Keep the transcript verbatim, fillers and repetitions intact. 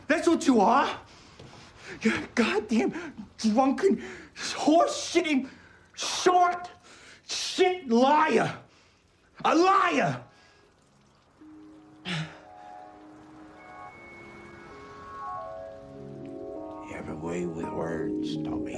That's what you are. You're a goddamn drunken, horse-shitting, short, shit liar. A liar. You have a way with words, Tommy.